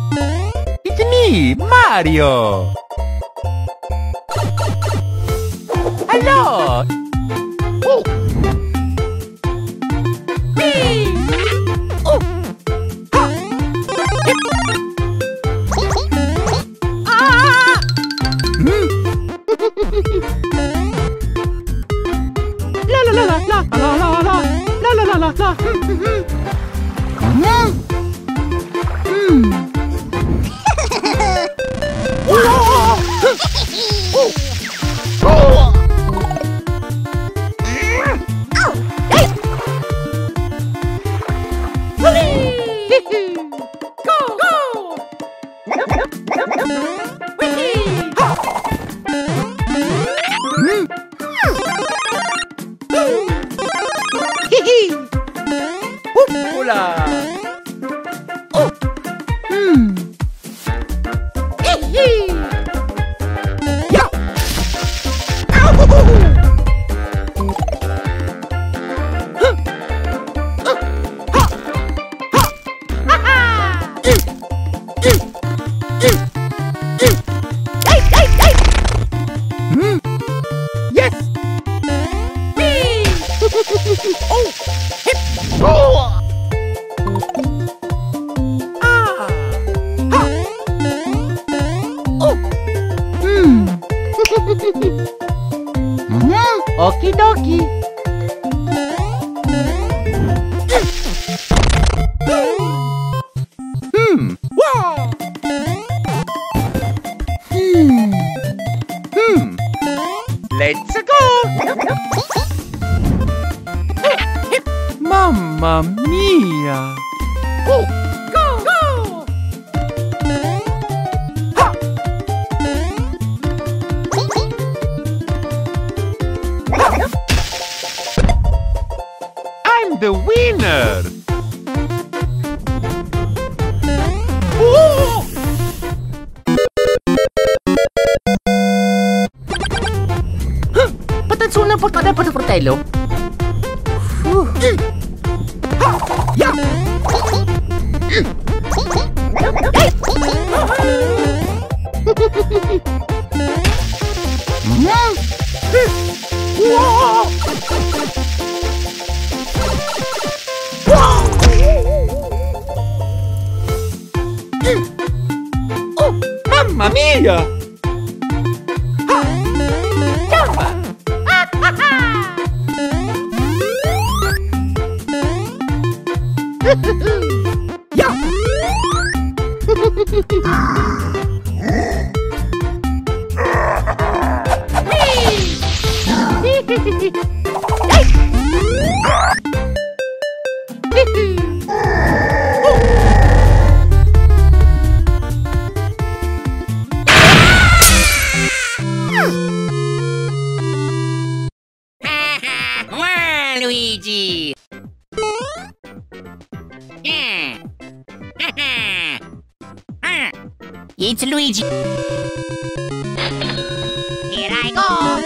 It's me, Mario! Hello! Oh! Whee! Oh! Ha! Ah! La la la la la la la la la la la la la. Okie dokie. Wow. Let's go. Mamma mia. Go, go. Ha. I'm the winner! Oh! Patanzone portare per il fratello! Yeah. Oh, mamma mia! Luigi! It's Luigi! Here I go!